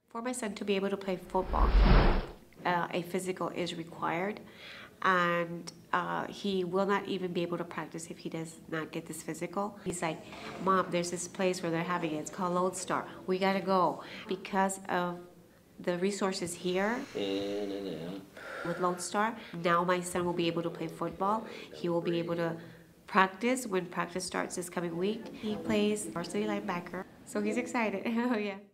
For my son to be able to play football, a physical is required, and he will not even be able to practice if he does not get this physical. He's like, Mom, there's this place where they're having it. It's called Lone Star. We gotta go. Because of the resources here with Lone Star, now my son will be able to play football. He will be able to practice when practice starts this coming week. He plays varsity linebacker, so he's excited. Oh yeah.